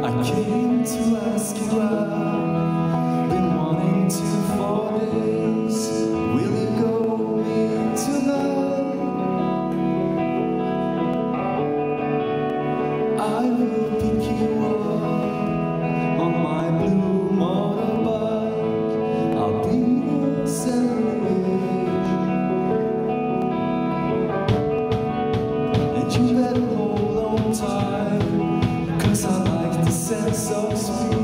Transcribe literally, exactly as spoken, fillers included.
I came to ask you out. Been wanting to for days. Will you go with me tonight? I will pick you up on my blue motorbike. I'll be there celebrating, and you better hold on tight, 'cause I like the sense of speed.